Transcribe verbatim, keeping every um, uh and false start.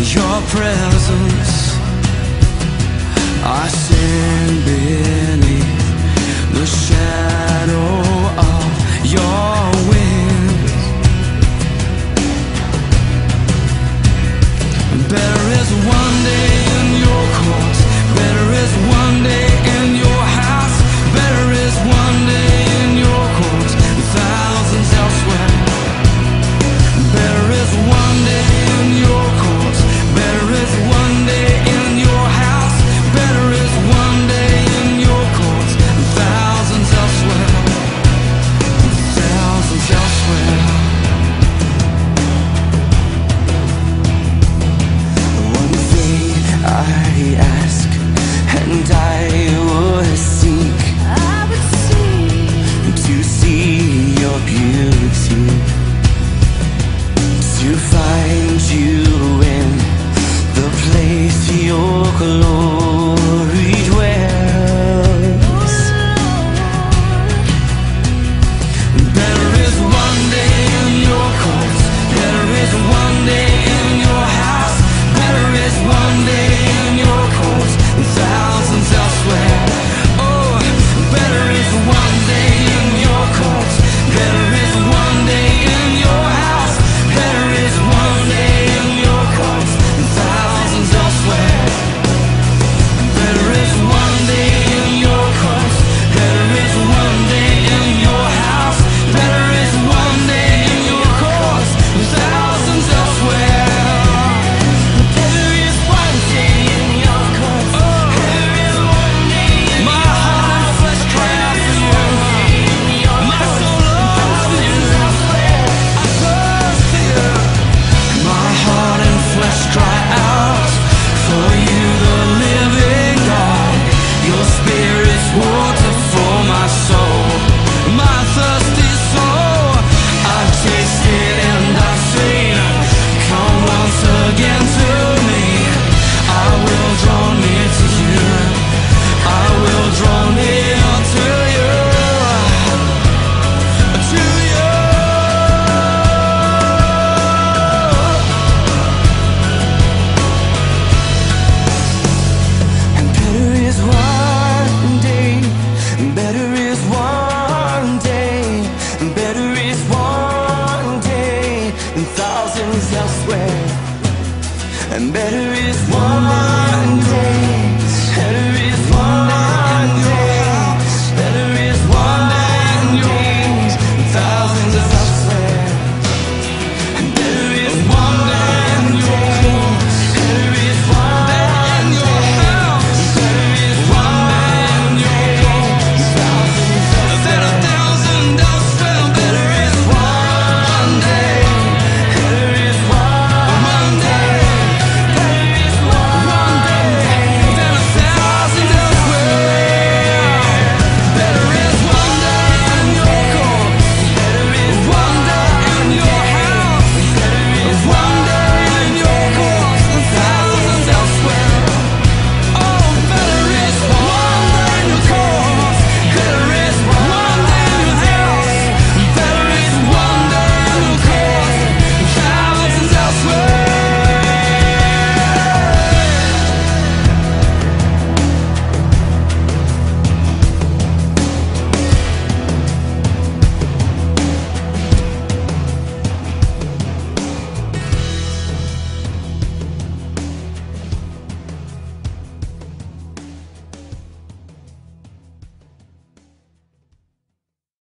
your presence. I stand beneath the shadow of your wings. Better is one day in your courts, better is one day in your house, better is one day in your courts and thousands elsewhere. Better is one day in your courts, better is one day in your house, better is one day in your courts and thousands elsewhere, and thousands elsewhere. One thing I ask and I would seek, I would seek to see your beauty, to find you in the place your glory dwells. Better is one day in your courts, better is one day in your house, better is one day in your courts and thousands elsewhere. Oh, better is one day in your courts, better is one day in your house, better is one day in your courts and thousands elsewhere. Better is one day in your courts, better is one day in your house, better is one day in your courts and thousands elsewhere. Better is one day in your courts, better is one day in my heart and flesh cry out for you. My soul longs for you. I thirst for you. My heart and flesh cry out for you, the living God. Your spirit's water for my soul, my thirsty soul. I've tasted and I've seen. Come once again to me. I will draw near to you. I will draw near to you. To you. And better is one day, better is one day, better is one day, and thousands elsewhere. And better is one